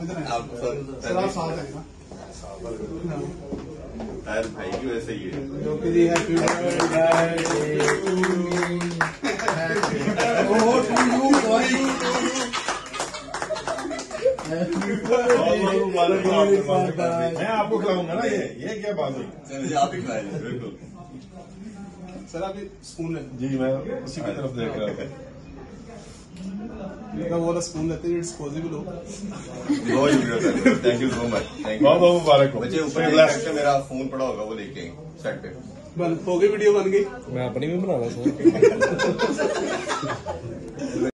इधर आए सर, आप साथ हैं ना? यार भाई की वैसे ही है। जोकी जी हैप्पी मैं आपको खिलाऊंगा ना, ये क्या बात हुई? मुझे आप ही खिलाएंगे बिल्कुल। सर आप स्पून लेते जी मैं उसी की तरफ देख रहा था। वो वाला स्पून लेते हैं, डिस्पोजेबल हो। Thank you so much. Thank you. बहुत बहुत मुबारक हो। बच्चे ऊपर से मेरा फोन पड़ा होगा, वो लेके सेट पे हो गई, वीडियो बन गई। मैं अपनी भी बना रहा